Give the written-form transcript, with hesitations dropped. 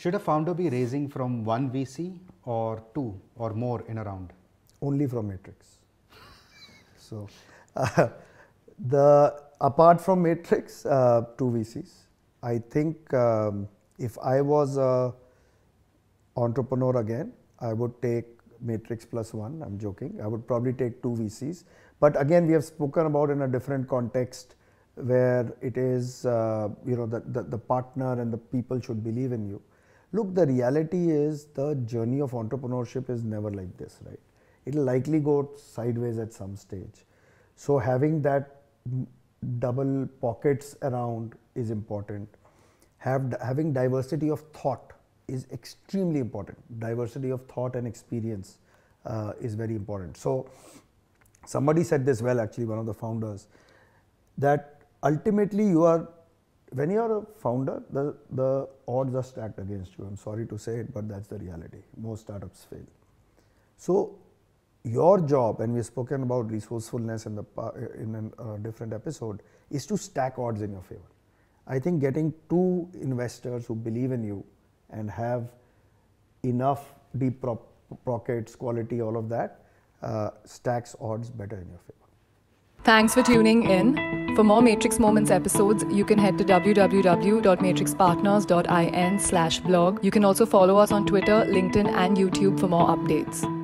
Should a founder be raising from one VC or two or more in a round? Only from Matrix. So, apart from Matrix, two VCs. I think if I was a entrepreneur again, I would take Matrix plus one. I'm joking. I would probably take two VCs. But again, we have spoken about in a different context where it is, the partner and the people should believe in you. Look, the reality is the journey of entrepreneurship is never like this, right? It'll likely go sideways at some stage. So having that double pockets around is important. Having diversity of thought is extremely important. Diversity of thought and experience is very important. So somebody said this well, actually, one of the founders, that ultimately when you are a founder, the odds are stacked against you. I'm sorry to say it, but that's the reality. Most startups fail. So your job, and we've spoken about resourcefulness in a different episode, is to stack odds in your favor. I think getting two investors who believe in you and have enough deep pockets, quality, all of that, stacks odds better in your favor. Thanks for tuning in. For more Matrix Moments episodes, you can head to www.matrixpartners.in/blog. You can also follow us on Twitter, LinkedIn, and YouTube for more updates.